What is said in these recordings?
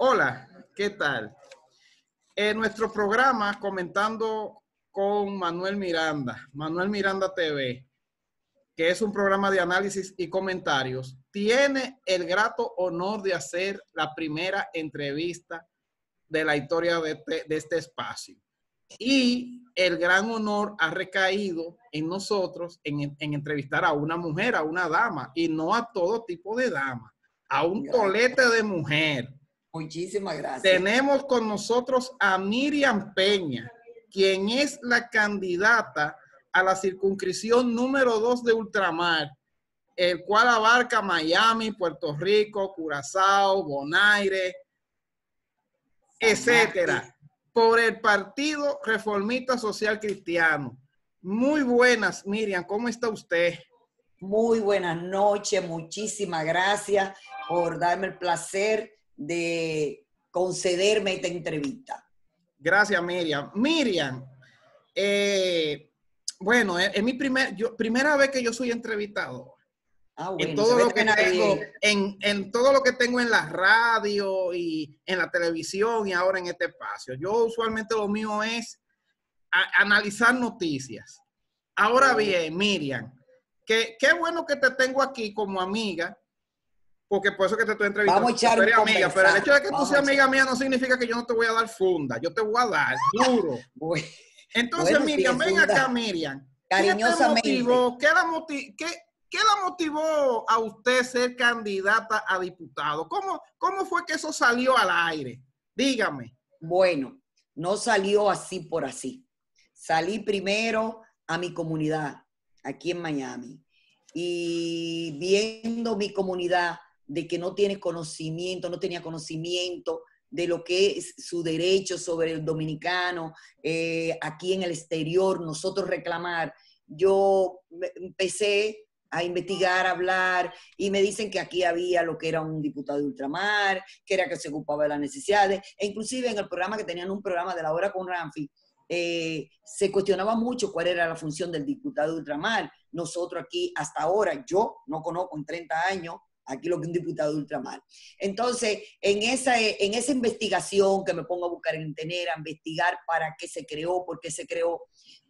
Hola, ¿qué tal? En nuestro programa Comentando con Manuel Miranda TV, que es un programa de análisis y comentarios, tiene el grato honor de hacer la primera entrevista de la historia de este espacio. Y el gran honor ha recaído en nosotros en entrevistar a una mujer, a una dama, y no a todo tipo de dama, a un tolete de mujer. Muchísimas gracias. Tenemos con nosotros a Miriam Peña, quien es la candidata a la circunscripción número 2 de Ultramar, el cual abarca Miami, Puerto Rico, Curazao, Bonaire, etcétera, por el Partido Reformista Social Cristiano. Muy buenas, Miriam, ¿cómo está usted? Muy buenas noches, muchísimas gracias por darme el placer de concederme esta entrevista. Gracias, Miriam. Miriam, bueno, es mi primera vez que yo soy entrevistado. Bueno, en todo lo que tengo, en todo lo que tengo en la radio y en la televisión y ahora en este espacio. Yo usualmente lo mío es analizar noticias. Ahora bien, Miriam, qué bueno que te tengo aquí como amiga, porque por eso que te estoy entrevistando. Vamos a echar un amiga, pero el hecho de que tú seas amiga mía no significa que yo no te voy a dar funda. Yo te voy a dar duro. Entonces, bueno, Miriam, ven acá, Miriam. Cariñosamente. ¿Qué la motivó a usted ser candidata a diputado? ¿Cómo fue que eso salió al aire? Dígame. Bueno, no salió así por así. Salí primero a mi comunidad, aquí en Miami, y viendo mi comunidad de que no tiene conocimiento, no tenía conocimiento de lo que es su derecho sobre el dominicano, aquí en el exterior, nosotros reclamar. Yo empecé a investigar, a hablar, y me dicen que aquí había lo que era un diputado de ultramar, que era que se ocupaba de las necesidades, e inclusive en el programa que tenían un programa de La Hora con Ramfi, se cuestionaba mucho cuál era la función del diputado de ultramar. Nosotros aquí, hasta ahora, yo no conozco en 30 años, aquí lo que es un diputado de ultramar. Entonces, en esa investigación que me pongo a buscar en internet, a investigar para qué se creó, por qué se creó,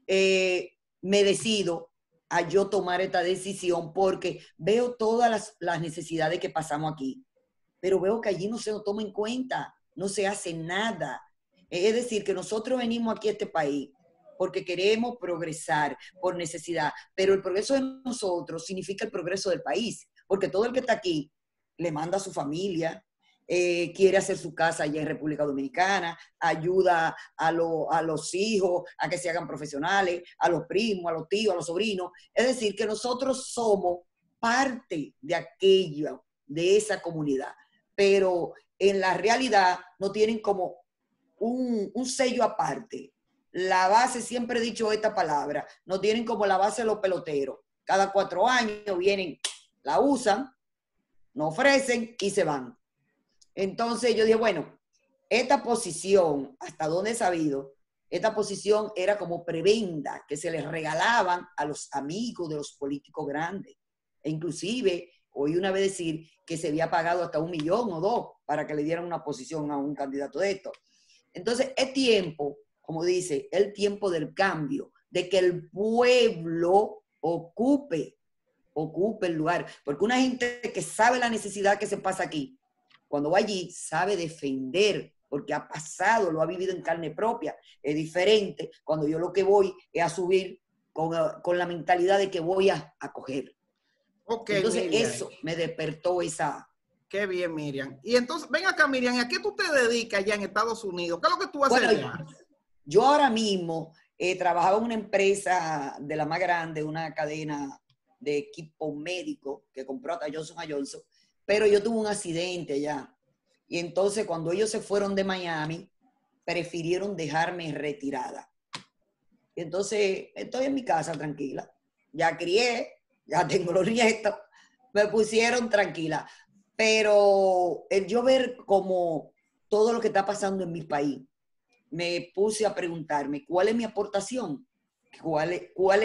me decido a yo tomar esta decisión porque veo todas las necesidades que pasamos aquí, pero veo que allí no se nos toma en cuenta, no se hace nada. Es decir, que nosotros venimos aquí a este país porque queremos progresar por necesidad, pero el progreso de nosotros significa el progreso del país, porque todo el que está aquí le manda a su familia, quiere hacer su casa allá en República Dominicana, ayuda a los hijos a que se hagan profesionales, a los primos, a los tíos, a los sobrinos. Es decir, que nosotros somos parte de aquello, de esa comunidad, pero en la realidad no tienen como un sello aparte. La base, siempre he dicho esta palabra, no tienen como la base de los peloteros. Cada 4 años vienen, la usan, nos ofrecen y se van. Entonces yo dije, bueno, esta posición, hasta donde he sabido, esta posición era como prebenda que se les regalaban a los amigos de los políticos grandes. E inclusive, oí una vez decir que se había pagado hasta 1 millón o 2 para que le dieran una posición a un candidato de esto. Entonces, es tiempo, como dice, el tiempo del cambio, de que el pueblo ocupe el lugar. Porque una gente que sabe la necesidad que se pasa aquí, cuando va allí, sabe defender, porque ha pasado, lo ha vivido en carne propia. Es diferente cuando yo lo que voy es a subir con la mentalidad de que voy a coger. Okay, entonces, Miriam, eso me despertó esa... Qué bien, Miriam. Y entonces, ven acá, Miriam, ¿a qué tú te dedicas allá en Estados Unidos? ¿Qué es lo que tú haces allá? Yo ahora mismo trabajaba en una empresa de la más grande, una cadena de equipo médico que compró hasta Johnson & Johnson, pero yo tuve un accidente allá. Y entonces cuando ellos se fueron de Miami, prefirieron dejarme retirada. Y entonces estoy en mi casa tranquila. Ya crié, ya tengo los nietos, me pusieron tranquila. Pero el yo ver como todo lo que está pasando en mi país, me puse a preguntarme, ¿cuál es mi aportación?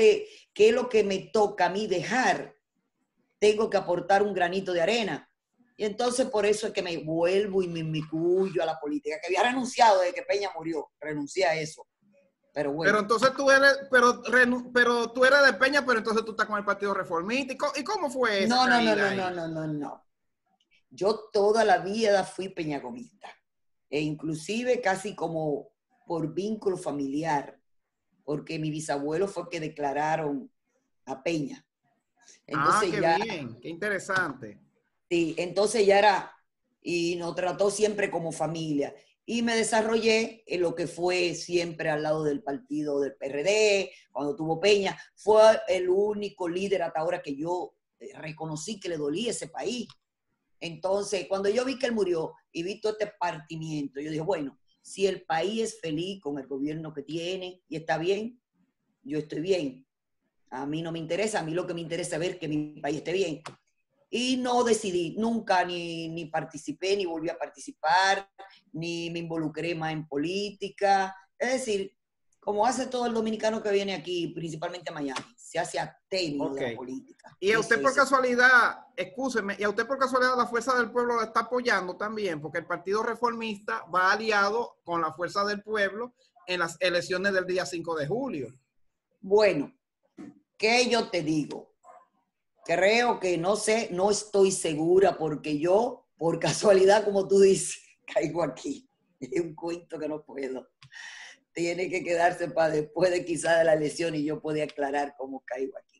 ¿Qué es lo que me toca a mí dejar? Tengo que aportar un granito de arena. Y entonces por eso es que me vuelvo y me inmiscuyo a la política, que había renunciado desde que Peña murió, renuncié a eso. Pero bueno. Pero entonces pero tú eres de Peña, pero entonces tú estás con el Partido Reformista. ¿Y cómo fue esa caída ahí? No. Yo toda la vida fui peñagomista. E inclusive casi como por vínculo familiar, porque mi bisabuelo fue que declararon a Peña. Entonces qué ya, bien, qué interesante. sí, entonces ya era, y nos trató siempre como familia. Y me desarrollé en lo que fue siempre al lado del partido del PRD, cuando tuvo Peña. Fue el único líder hasta ahora que yo reconocí que le dolía a ese país. Entonces, cuando yo vi que él murió y vi todo este partimiento, yo dije, bueno, si el país es feliz con el gobierno que tiene y está bien, yo estoy bien. A mí no me interesa, a mí lo que me interesa es ver que mi país esté bien. Y no decidí, nunca ni participé, ni volví a participar, ni me involucré más en política. Es decir, como hace todo el dominicano que viene aquí, principalmente a Miami, se hace ateo de la política. Y a usted por casualidad, excúseme, y a usted por casualidad la Fuerza del Pueblo la está apoyando también, porque el Partido Reformista va aliado con la Fuerza del Pueblo en las elecciones del día 5 de julio. Bueno, ¿qué yo te digo? Creo que no sé, no estoy segura porque yo, por casualidad, como tú dices, caigo aquí. Es un cuento que no puedo. Tiene que quedarse para después de quizás de la elección y yo pueda aclarar cómo caigo aquí.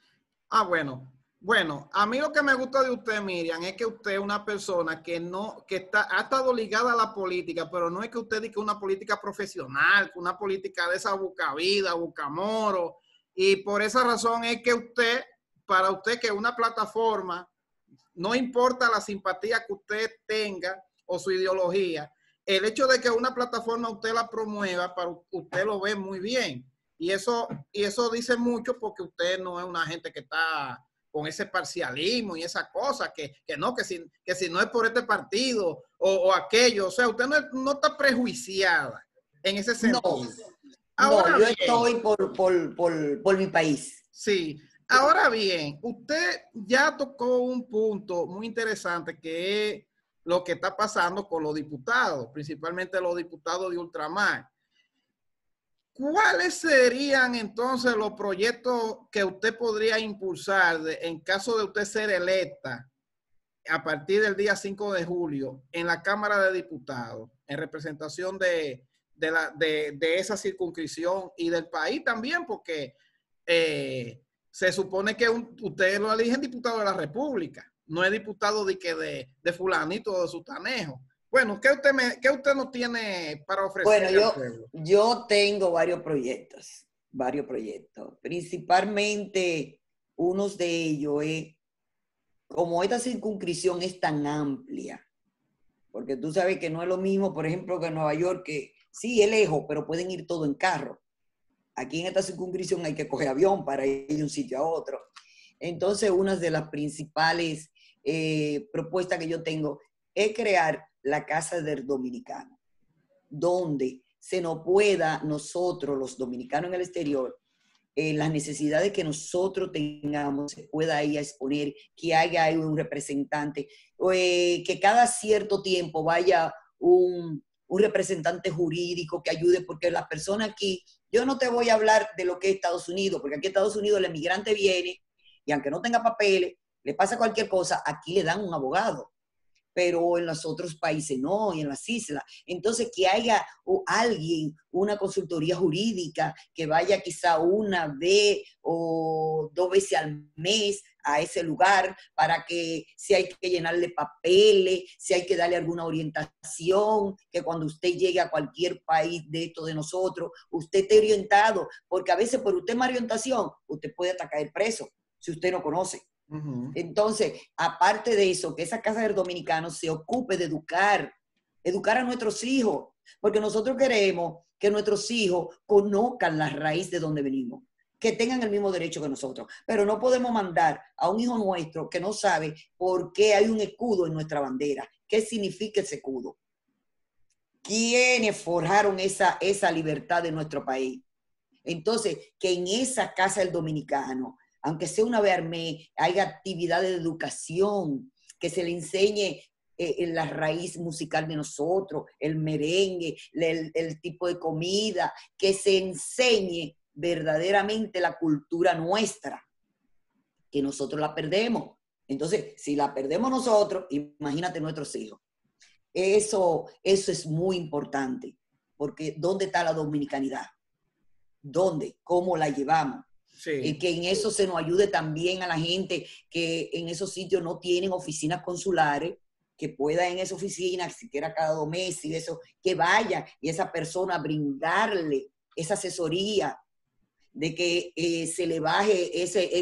Bueno, a mí lo que me gusta de usted, Miriam, es que usted es una persona que ha estado ligada a la política, pero no es que usted diga una política profesional, una política de esa buscavida, buscamoro, y por esa razón es que para usted que una plataforma, no importa la simpatía que usted tenga o su ideología, el hecho de que una plataforma usted la promueva, para usted lo ve muy bien. Y eso dice mucho porque usted no es una gente que está con ese parcialismo y esa cosa, que si no es por este partido o aquello, o sea, usted no está prejuiciada en ese sentido. Ahora yo estoy por mi país. Sí. Ahora bien, usted ya tocó un punto muy interesante que es lo que está pasando con los diputados, principalmente los diputados de ultramar. ¿Cuáles serían entonces los proyectos que usted podría impulsar en caso de usted ser electa a partir del día 5 de julio en la Cámara de Diputados, en representación de esa circunscripción y del país también, porque se supone que ustedes lo eligen diputado de la República, no es diputado de fulanito o de sutanejo? Bueno, ¿qué usted nos tiene para ofrecer al pueblo? Yo tengo varios proyectos, principalmente unos de ellos es, como esta circunscripción es tan amplia, porque tú sabes que no es lo mismo, por ejemplo, que en Nueva York, que sí, es lejos, pero pueden ir todo en carro. Aquí en esta circunscripción hay que coger avión para ir de un sitio a otro. Entonces, una de las principales propuestas que yo tengo es crear la Casa del Dominicano, donde se nos pueda nosotros, los dominicanos en el exterior, las necesidades que nosotros tengamos, se pueda ahí a exponer, que haya ahí un representante, que cada cierto tiempo vaya un representante jurídico que ayude, porque las personas aquí, yo no te voy a hablar de lo que es Estados Unidos, porque aquí en Estados Unidos el emigrante viene y aunque no tenga papeles, le pasa cualquier cosa, aquí le dan un abogado, pero en los otros países no, y en las islas. Entonces, que haya alguien, una consultoría jurídica, que vaya quizá una vez o 2 veces al mes a ese lugar, para que si hay que llenarle papeles, si hay que darle alguna orientación, que cuando usted llegue a cualquier país de esto de nosotros, usted esté orientado, porque a veces por usted más orientación, usted puede hasta caer preso, si usted no conoce. Entonces, aparte de eso, que esa Casa del Dominicano se ocupe de educar a nuestros hijos, porque nosotros queremos que nuestros hijos conozcan la raíz de donde venimos, que tengan el mismo derecho que nosotros, pero no podemos mandar a un hijo nuestro que no sabe por qué hay un escudo en nuestra bandera, qué significa ese escudo, quiénes forjaron esa libertad de nuestro país. Entonces, que en esa Casa del Dominicano, aunque sea una vez al mes, hay actividades de educación que se le enseñe la raíz musical de nosotros, el merengue, el tipo de comida, que se enseñe verdaderamente la cultura nuestra, que nosotros la perdemos. Entonces, si la perdemos nosotros, imagínate nuestros hijos. Eso es muy importante, porque ¿dónde está la dominicanidad? ¿Dónde? ¿Cómo la llevamos? Sí. Que en eso se nos ayude también a la gente que en esos sitios no tienen oficinas consulares, que pueda en esa oficina, siquiera cada 2 meses y eso, que vaya y esa persona brindarle esa asesoría de que se le baje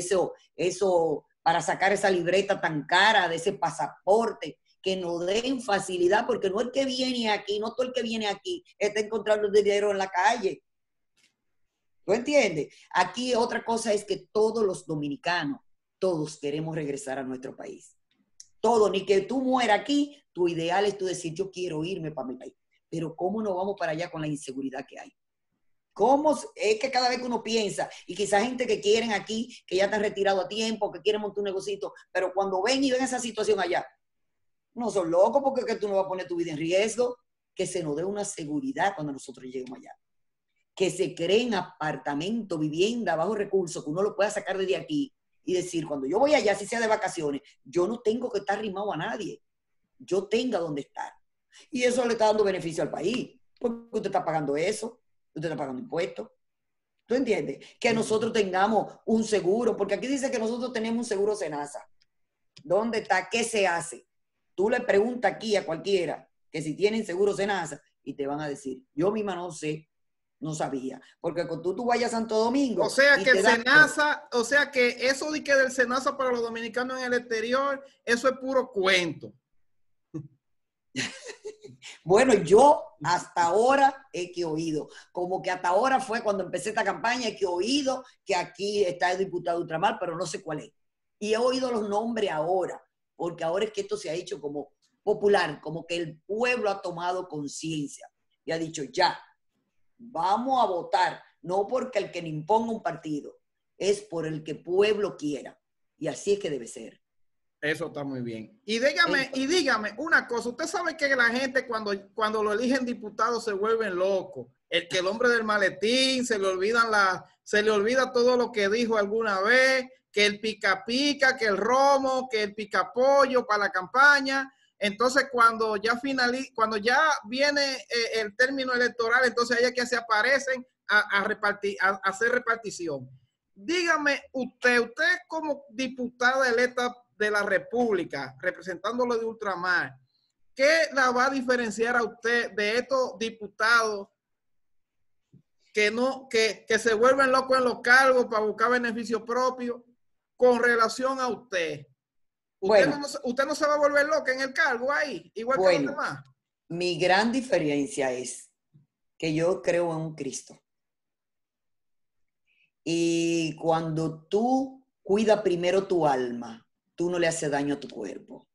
eso para sacar esa libreta tan cara de ese pasaporte, que nos den facilidad, porque no el que viene aquí, no todo el que viene aquí está encontrando dinero en la calle. ¿Tú entiendes? Aquí otra cosa es que todos los dominicanos, todos queremos regresar a nuestro país. Todo, ni que tú mueras aquí, tu ideal es tú decir, yo quiero irme para mi país. Pero ¿cómo no vamos para allá con la inseguridad que hay? ¿Cómo es que cada vez que uno piensa, y quizás gente que quieren aquí, que ya están retirados a tiempo, que quieren montar un negocito, pero cuando ven y ven esa situación allá, no son locos porque es que tú no vas a poner tu vida en riesgo, que se nos dé una seguridad cuando nosotros lleguemos allá. Que se creen apartamentos, vivienda, bajo recursos, que uno lo pueda sacar desde aquí y decir, cuando yo voy allá, si sea de vacaciones, yo no tengo que estar arrimado a nadie. Yo tenga donde estar. Y eso le está dando beneficio al país, porque usted está pagando eso, usted está pagando impuestos. ¿Tú entiendes? Que nosotros tengamos un seguro, porque aquí dice que nosotros tenemos un seguro Senasa. ¿Dónde está? ¿Qué se hace? Tú le preguntas aquí a cualquiera que si tienen seguro Senasa y te van a decir, yo misma no sé, no sabía, porque cuando tú vayas a Santo Domingo. O sea que el Senasa, o sea que eso de que del Senasa para los dominicanos en el exterior, eso es puro cuento. Bueno, yo hasta ahora he que oído, como que hasta ahora fue cuando empecé esta campaña, he que oído que aquí está el diputado Ultramar, pero no sé cuál es. Y he oído los nombres ahora, porque ahora es que esto se ha hecho como popular, como que el pueblo ha tomado conciencia y ha dicho, ya, vamos a votar, no porque el que le imponga un partido, es por el que el pueblo quiera. Y así es que debe ser. Eso está muy bien. Y dígame una cosa. Usted sabe que la gente cuando lo eligen diputado se vuelven locos. El hombre del maletín, se le olvida todo lo que dijo alguna vez, que el pica pica, que el romo, que el pica pollo para la campaña. Entonces cuando ya viene el término electoral, entonces hay que se aparecen a hacer repartición. Dígame usted como diputada electa de la República, representándolo de Ultramar, ¿qué la va a diferenciar a usted de estos diputados que se vuelven locos en los cargos para buscar beneficio propio con relación a usted? Usted no se va a volver loca en el cargo ahí, igual que los demás. Mi gran diferencia es que yo creo en un Cristo. Y cuando tú cuidas primero tu alma, tú no le haces daño a tu cuerpo.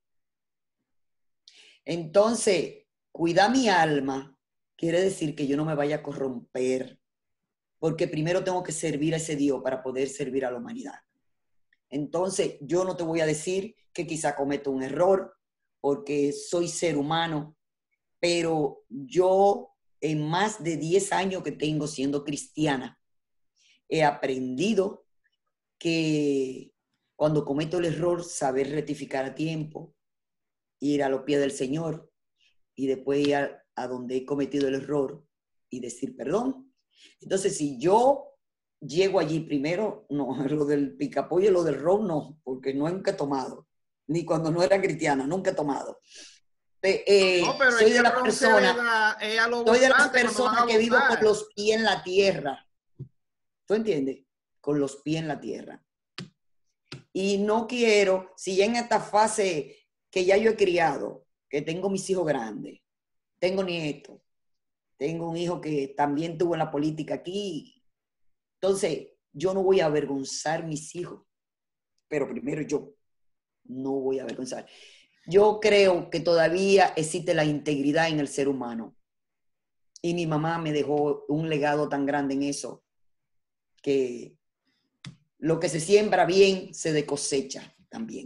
Entonces, cuidar mi alma quiere decir que yo no me vaya a corromper, porque primero tengo que servir a ese Dios para poder servir a la humanidad. Entonces, yo no te voy a decir que quizá cometo un error, porque soy ser humano, pero yo en más de 10 años que tengo siendo cristiana, he aprendido que cuando cometo el error, saber rectificar a tiempo, ir a los pies del Señor y después ir a donde he cometido el error y decir perdón. Entonces, si yo llego allí primero, no, lo del picapollo y lo del ron no, porque nunca he tomado, ni cuando no era cristiana, nunca he tomado. Soy de las personas que vivo con los pies en la tierra. ¿Tú entiendes? Con los pies en la tierra. Y no quiero, si ya en esta fase que ya yo he criado, que tengo mis hijos grandes, tengo nietos, tengo un hijo que también tuvo en la política aquí, entonces yo no voy a avergonzar a mis hijos, pero primero yo no voy a avergonzar. Yo creo que todavía existe la integridad en el ser humano y mi mamá me dejó un legado tan grande en eso, que lo que se siembra bien se cosecha también.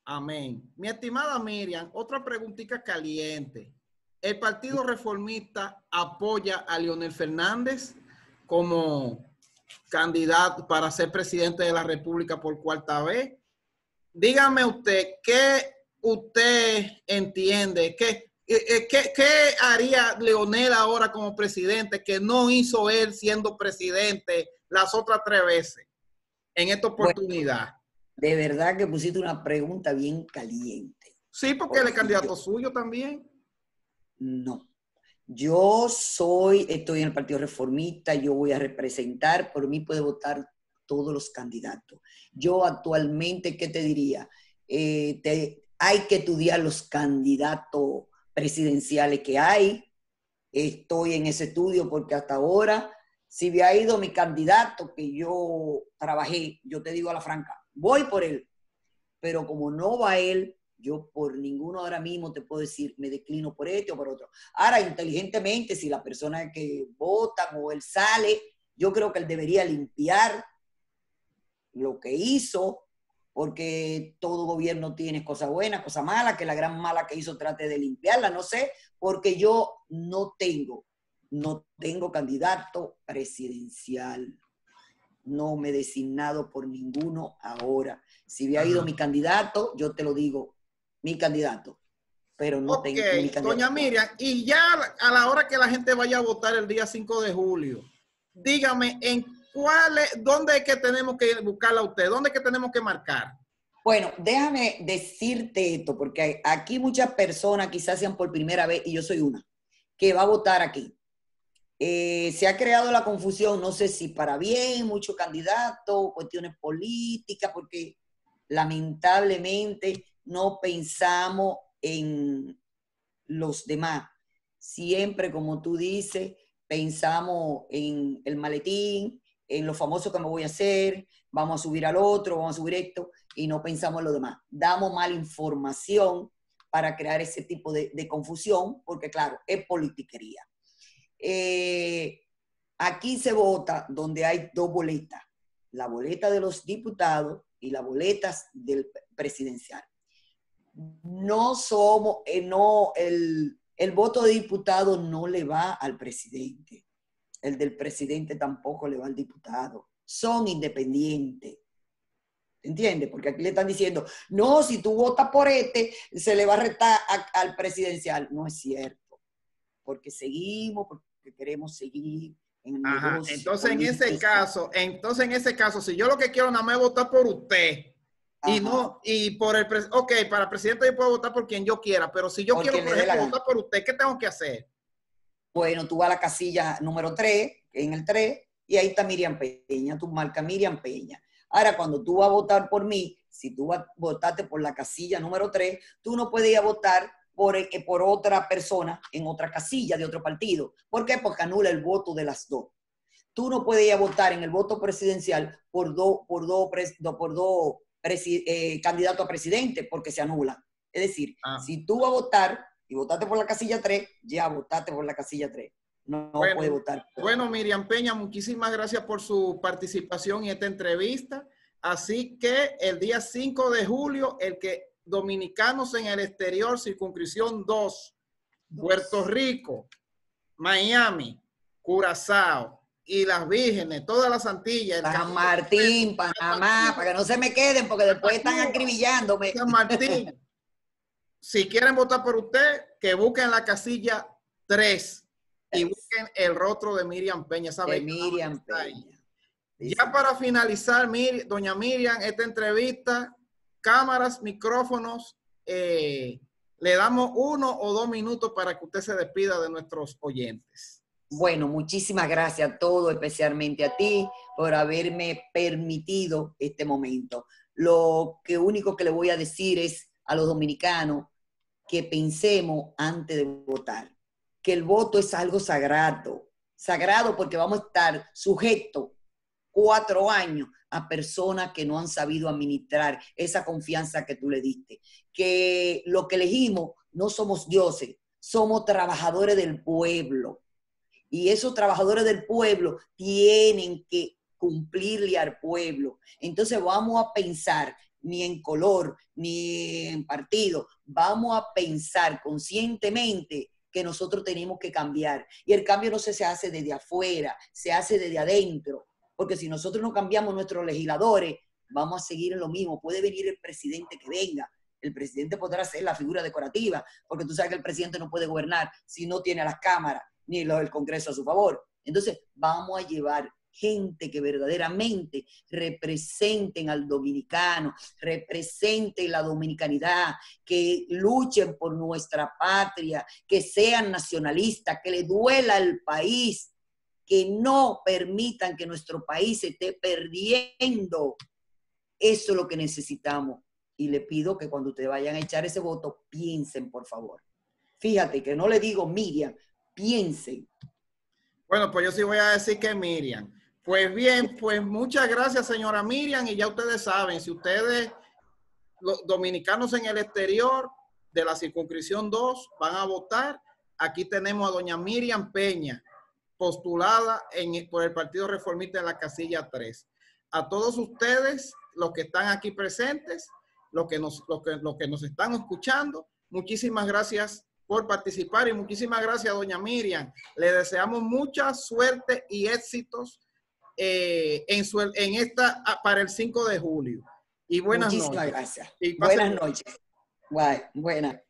Amén. Mi estimada Miriam, otra preguntita caliente. ¿El Partido Reformista apoya a Leonel Fernández como candidato para ser presidente de la República por cuarta vez? Dígame usted, ¿qué usted entiende? ¿Qué haría Leonel ahora como presidente que no hizo él siendo presidente las otras 3 veces en esta oportunidad? Bueno, de verdad que pusiste una pregunta bien caliente. Sí, porque él es candidato suyo también. No. Estoy en el Partido Reformista, yo voy a representar, por mí puede votar todos los candidatos. Yo actualmente, ¿qué te diría? Hay que estudiar los candidatos presidenciales que hay. Estoy en ese estudio porque hasta ahora, si me ha ido mi candidato que yo trabajé, yo te digo a la franca, voy por él. Pero como no va él, yo por ninguno ahora mismo te puedo decir, me declino por este o por otro. Ahora, inteligentemente, si la persona que votan o él sale, yo creo que él debería limpiar lo que hizo, porque todo gobierno tiene cosas buenas, cosas malas, que la gran mala que hizo trate de limpiarla, no sé, porque yo no tengo candidato presidencial. No me he designado por ninguno ahora. Si había ido mi candidato, yo te lo digo, mi candidato, pero no tengo mi candidato. Doña Miriam, y ya a la hora que la gente vaya a votar el día 5 de julio, dígame, ¿dónde es que tenemos que buscarla a usted? ¿Dónde es que tenemos que marcar? Bueno, déjame decirte esto, porque aquí muchas personas quizás sean por primera vez, y yo soy una, que va a votar aquí. Se ha creado la confusión, no sé si para bien, muchos candidatos, cuestiones políticas, porque lamentablemente no pensamos en los demás. Siempre, como tú dices, pensamos en el maletín, en lo famoso que me voy a hacer, vamos a subir al otro, vamos a subir esto, y no pensamos en lo demás. Damos mala información para crear ese tipo de confusión, porque claro, es politiquería. Aquí se vota donde hay 2 boletas, la boleta de los diputados y las boletas del presidencial. No somos, el voto de diputado no le va al presidente, el del presidente tampoco le va al diputado, son independientes. ¿Entiendes? Porque aquí le están diciendo, no, si tú votas por se le va a restar al presidencial. No es cierto, porque seguimos, porque queremos seguir en el negocio. Entonces en ese caso, si yo lo que quiero nada más es votar por usted, y por para el presidente yo puedo votar por quien yo quiera, pero si yo quiero, por ejemplo, votar por usted, ¿qué tengo que hacer? Bueno, tú vas a la casilla número 3, en el 3, y ahí está Miriam Peña, tú marcas Miriam Peña. Ahora, cuando tú vas a votar por mí, si tú votaste por la casilla número 3, tú no puedes ir a votar por otra persona en otra casilla de otro partido. ¿Por qué? Porque anula el voto de las 2. Tú no puedes ir a votar en el voto presidencial por dos candidatos a presidente porque se anula. Es decir, si tú vas a votar y votaste por la casilla 3, ya votaste por la casilla 3. No puede votar. Bueno, Miriam Peña, muchísimas gracias por su participación en esta entrevista. Así que el día 5 de julio, dominicanos en el exterior, circunscripción 2, Puerto Rico, Miami, Curazao y las Vírgenes, todas las Antillas. San Martín, Panamá, para que no se me queden, porque después están acribillándome. San Martín. Si quieren votar por usted, que busquen la casilla 3 y busquen el rostro de Miriam Peña. De Miriam Peña. Ya para finalizar, doña Miriam, esta entrevista, cámaras, micrófonos, le damos 1 o 2 minutos para que usted se despida de nuestros oyentes. Bueno, muchísimas gracias a todos, especialmente a ti, por haberme permitido este momento. Lo único que le voy a decir es a los dominicanos que pensemos antes de votar, que el voto es algo sagrado porque vamos a estar sujetos 4 años a personas que no han sabido administrar esa confianza que tú le diste, que lo que elegimos no somos dioses, somos trabajadores del pueblo, y esos trabajadores del pueblo tienen que cumplirle al pueblo. Entonces vamos a pensar ni en color, ni en partido. Vamos a pensar conscientemente que nosotros tenemos que cambiar. Y el cambio no se hace desde afuera, se hace desde adentro. Porque si nosotros no cambiamos nuestros legisladores, vamos a seguir en lo mismo. Puede venir el presidente que venga. El presidente podrá ser la figura decorativa, porque tú sabes que el presidente no puede gobernar si no tiene a las cámaras ni el Congreso a su favor. Entonces, vamos a llevar gente que verdaderamente representen al dominicano, representen la dominicanidad, que luchen por nuestra patria, que sean nacionalistas, que le duela al país, que no permitan que nuestro país se esté perdiendo. Eso es lo que necesitamos. Y le pido que cuando ustedes vayan a echar ese voto, piensen, por favor. Fíjate que no le digo Miriam, piensen. Bueno, pues yo sí voy a decir que Miriam. Pues bien, pues muchas gracias, señora Miriam. Y ya ustedes saben, si ustedes, los dominicanos en el exterior de la circunscripción 2, van a votar, aquí tenemos a doña Miriam Peña, postulada por el Partido Reformista en la casilla 3. A todos ustedes, los que están aquí presentes, los que nos están escuchando, muchísimas gracias por participar y muchísimas gracias, doña Miriam. Le deseamos mucha suerte y éxitos para el 5 de julio. Y buenas noches. Muchísimas gracias. Y buenas noches. Buenas.